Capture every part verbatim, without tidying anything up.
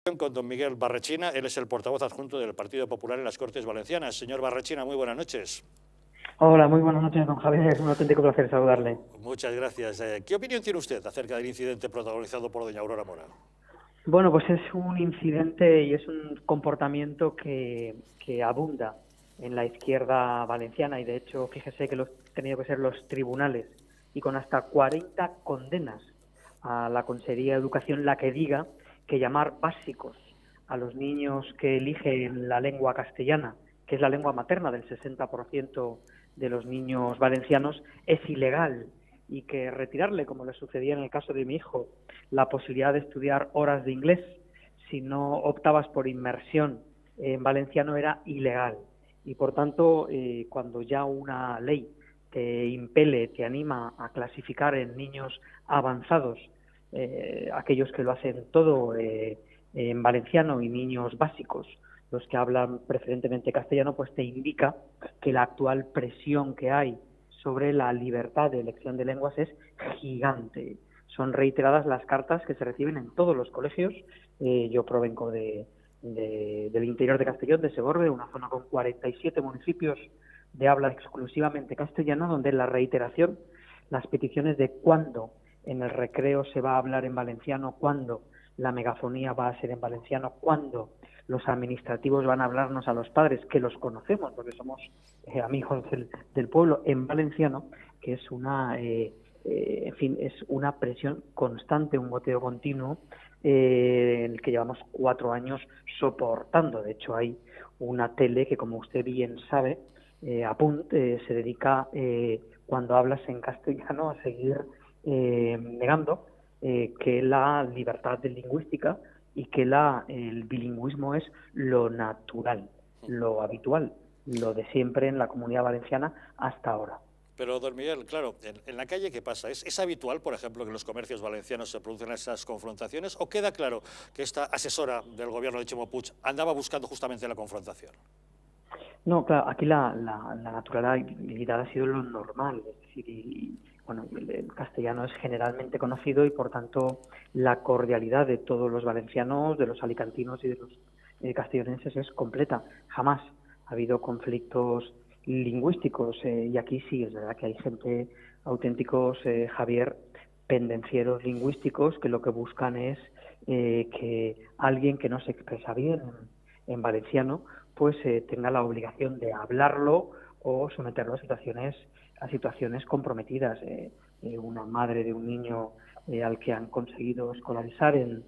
Con don Miguel Barrechina, él es el portavoz adjunto del Partido Popular en las Cortes Valencianas. Señor Barrechina, muy buenas noches. Hola, muy buenas noches, don Javier. Es un auténtico placer saludarle. Muchas gracias. Eh, ¿Qué opinión tiene usted acerca del incidente protagonizado por doña Aurora Mora? Bueno, pues es un incidente y es un comportamiento que, que abunda en la izquierda valenciana y, de hecho, fíjese que los han tenido que ser los tribunales y con hasta cuarenta condenas a la Consejería de Educación la que diga que llamar básicos a los niños que eligen la lengua castellana, que es la lengua materna del sesenta por ciento de los niños valencianos, es ilegal, y que retirarle, como le sucedía en el caso de mi hijo, la posibilidad de estudiar horas de inglés si no optabas por inmersión en valenciano era ilegal. Y por tanto, eh, cuando ya una ley te impele, te anima a clasificar en niños avanzados, eh, aquellos que lo hacen todo eh, en valenciano, y niños básicos, los que hablan preferentemente castellano, pues te indica que la actual presión que hay sobre la libertad de elección de lenguas es gigante. Son reiteradas las cartas que se reciben en todos los colegios. Eh, yo provengo de, de, del interior de Castellón, de Segorbe, una zona con cuarenta y siete municipios de habla exclusivamente castellana, donde la reiteración, las peticiones de cuándo en el recreo se va a hablar en valenciano, cuándo la megafonía va a ser en valenciano, cuándo los administrativos van a hablarnos a los padres, que los conocemos porque somos eh, amigos del, del pueblo, en valenciano, que es una, eh, eh, en fin, es una presión constante, un goteo continuo, eh, en el que llevamos cuatro años soportando. De hecho, hay una tele que, como usted bien sabe, eh, Apunt, eh, se dedica, eh, cuando hablas en castellano, a seguir eh, negando eh, que la libertad de lingüística y que la, el bilingüismo es lo natural, lo habitual, lo de siempre en la Comunidad Valenciana hasta ahora. Pero, don Miguel, claro, en, en la calle, ¿qué pasa? ¿Es, ¿Es habitual, por ejemplo, que en los comercios valencianos se producen esas confrontaciones? ¿O queda claro que esta asesora del gobierno de Chimo Puig andaba buscando justamente la confrontación? No, claro, aquí la, la, la naturalidad ha sido lo normal, es decir, y, bueno, el, el castellano es generalmente conocido y, por tanto, la cordialidad de todos los valencianos, de los alicantinos y de los eh, castellonenses es completa. Jamás ha habido conflictos lingüísticos, eh, y aquí sí, es verdad que hay gente, auténticos, eh, Javier, pendencieros lingüísticos, que lo que buscan es eh, que alguien que no se expresa bien en, en valenciano pues eh, tenga la obligación de hablarlo o someterlo a situaciones a situaciones comprometidas. Eh, eh, una madre de un niño eh, al que han conseguido escolarizar en,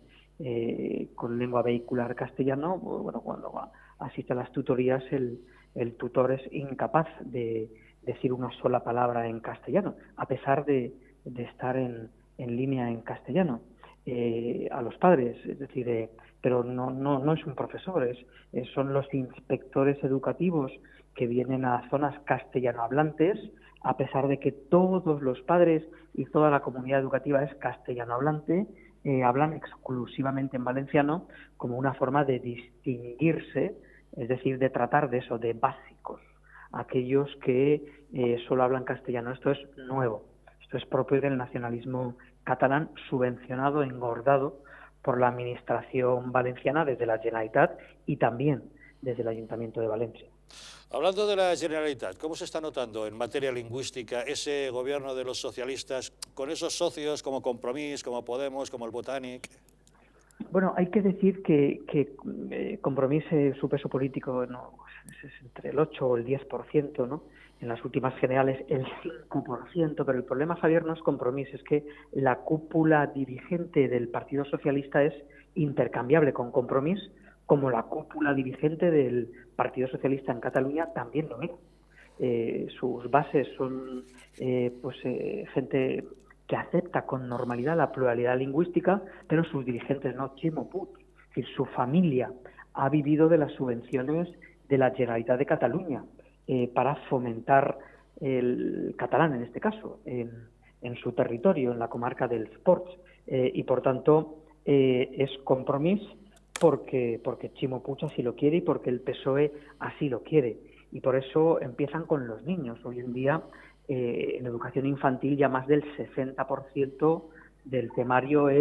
eh, con lengua vehicular castellano, bueno, cuando va, asiste a las tutorías, el, el tutor es incapaz de decir una sola palabra en castellano, a pesar de, de estar en, en línea en castellano. Eh, a los padres, es decir, eh, pero no, no, no es un profesor, es, es, son los inspectores educativos que vienen a zonas castellano hablantes, a pesar de que todos los padres y toda la comunidad educativa es castellano hablante, eh, hablan exclusivamente en valenciano como una forma de distinguirse, es decir, de tratar de eso, de básicos, aquellos que eh, solo hablan castellano. Esto es nuevo, esto es propio del nacionalismo catalán, subvencionado, engordado por la administración valenciana desde la Generalitat y también desde el Ayuntamiento de Valencia. Hablando de la Generalitat, ¿cómo se está notando en materia lingüística ese gobierno de los socialistas con esos socios como Compromís, como Podemos, como el Botànic? Bueno, hay que decir que, que eh, Compromís, eh, su peso político no, es entre el ocho o el diez por ciento, ¿no? En las últimas generales el cinco por ciento, pero el problema, Javier, no es Compromís, es que la cúpula dirigente del Partido Socialista es intercambiable con Compromís, como la cúpula dirigente del Partido Socialista en Cataluña también lo es. Eh, sus bases son eh, pues eh, gente que acepta con normalidad la pluralidad lingüística, pero sus dirigentes no. Chimo Puig, es decir, su familia ha vivido de las subvenciones de la Generalitat de Cataluña eh, para fomentar el catalán, en este caso, en, en su territorio, en la comarca del Sports, eh, y por tanto eh, es Compromís porque, porque Chimo Puig así lo quiere y porque el P S O E así lo quiere. Y por eso empiezan con los niños. Hoy en día, eh, en educación infantil, ya más del sesenta por ciento del temario es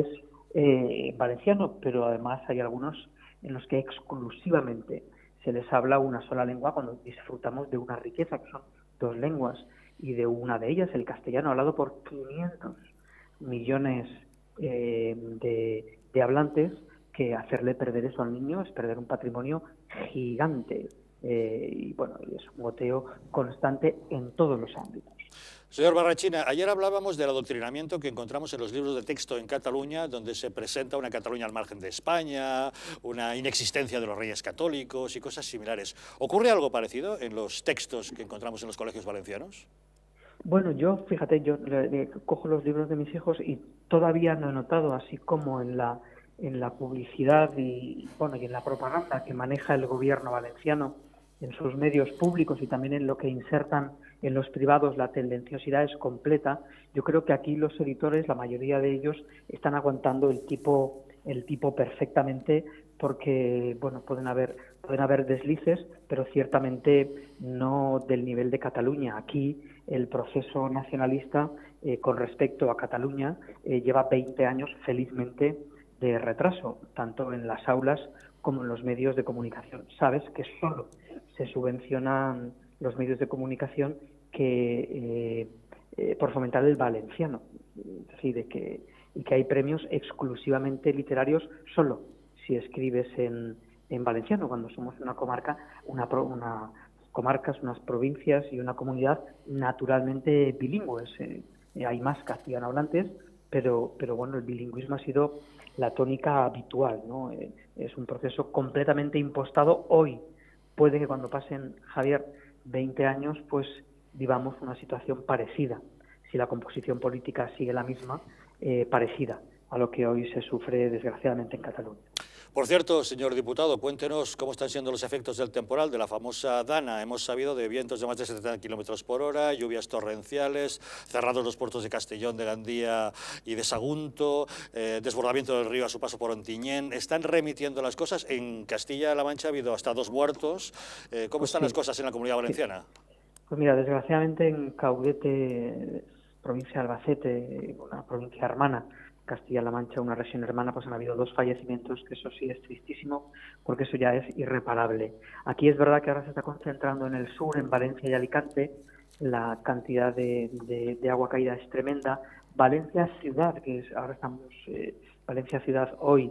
eh, valenciano, pero además hay algunos en los que exclusivamente se les habla una sola lengua cuando disfrutamos de una riqueza, que son dos lenguas, y de una de ellas, el castellano, hablado por quinientos millones eh, de, de hablantes, que hacerle perder eso al niño es perder un patrimonio gigante. Eh, y bueno, es un goteo constante en todos los ámbitos. Señor Barrachina, ayer hablábamos del adoctrinamiento que encontramos en los libros de texto en Cataluña, donde se presenta una Cataluña al margen de España, una inexistencia de los reyes católicos y cosas similares. ¿Ocurre algo parecido en los textos que encontramos en los colegios valencianos? Bueno, yo, fíjate, yo le, le, cojo los libros de mis hijos y todavía no he notado, así como en la, en la publicidad y, bueno, y en la propaganda que maneja el gobierno valenciano en sus medios públicos y también en lo que insertan en los privados, la tendenciosidad es completa. Yo creo que aquí los editores, la mayoría de ellos, están aguantando el tipo, el tipo perfectamente, porque bueno, pueden haber, pueden haber deslices, pero ciertamente no del nivel de Cataluña. Aquí el proceso nacionalista eh, con respecto a Cataluña eh, lleva veinte años, felizmente, de retraso, tanto en las aulas como en los medios de comunicación. Sabes que solo se subvencionan los medios de comunicación que eh, eh, por fomentar el valenciano, es decir, de que, y que hay premios exclusivamente literarios solo si escribes en, en valenciano, cuando somos una comarca, una, una comarcas, unas provincias y una comunidad naturalmente bilingües. Eh, hay más castellano hablantes, pero, pero bueno, el bilingüismo ha sido la tónica habitual, ¿no? Eh, es un proceso completamente impostado hoy. Puede que cuando pasen, Javier, veinte años, pues vivamos una situación parecida, si la composición política sigue la misma, eh, parecida a lo que hoy se sufre desgraciadamente en Cataluña. Por cierto, señor diputado, cuéntenos cómo están siendo los efectos del temporal, de la famosa Dana. Hemos sabido de vientos de más de setenta kilómetros por hora, lluvias torrenciales, cerrados los puertos de Castellón, de Gandía y de Sagunto, eh, desbordamiento del río a su paso por Ontinyent. ¿Están remitiendo las cosas? En Castilla-La Mancha ha habido hasta dos muertos. Eh, ¿Cómo Pues están sí, las cosas en la Comunidad Valenciana? Sí. Pues mira, desgraciadamente en Caudete, provincia de Albacete, una provincia hermana, Castilla-La Mancha, una región hermana, pues han habido dos fallecimientos, que eso sí es tristísimo, porque eso ya es irreparable. Aquí es verdad que ahora se está concentrando en el sur, en Valencia y Alicante, la cantidad de, de, de agua caída es tremenda. Valencia ciudad, que es, ahora estamos, eh, Valencia ciudad hoy,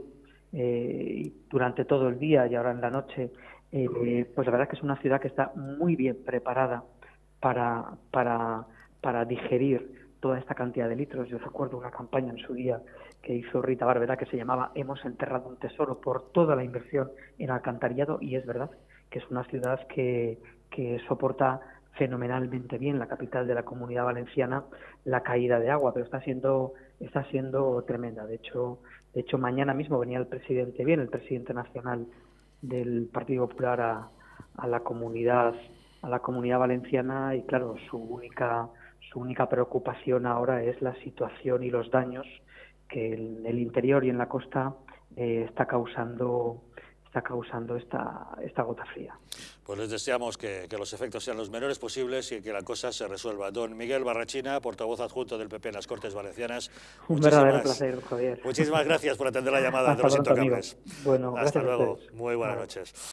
eh, durante todo el día y ahora en la noche, eh, pues la verdad es que es una ciudad que está muy bien preparada para, para, para digerir toda esta cantidad de litros. Yo recuerdo una campaña en su día que hizo Rita Barberá que se llamaba Hemos enterrado un tesoro, por toda la inversión en alcantarillado, y es verdad que es una ciudad que, que soporta fenomenalmente bien, la capital de la Comunidad Valenciana, la caída de agua, pero está siendo está siendo tremenda. De hecho, de hecho mañana mismo venía el presidente bien, el presidente nacional del Partido Popular a, a la comunidad a la Comunidad Valenciana, y claro, su única Su única preocupación ahora es la situación y los daños que en el interior y en la costa eh, está causando está causando esta, esta gota fría. Pues les deseamos que, que los efectos sean los menores posibles y que la cosa se resuelva. Don Miguel Barrachina, portavoz adjunto del P P en las Cortes Valencianas. Un verdadero placer, Javier. Muchísimas gracias por atender la llamada Hasta de Los pronto, Intocables. amigo. Bueno, hasta gracias luego. a ustedes. Muy buenas Vale. noches.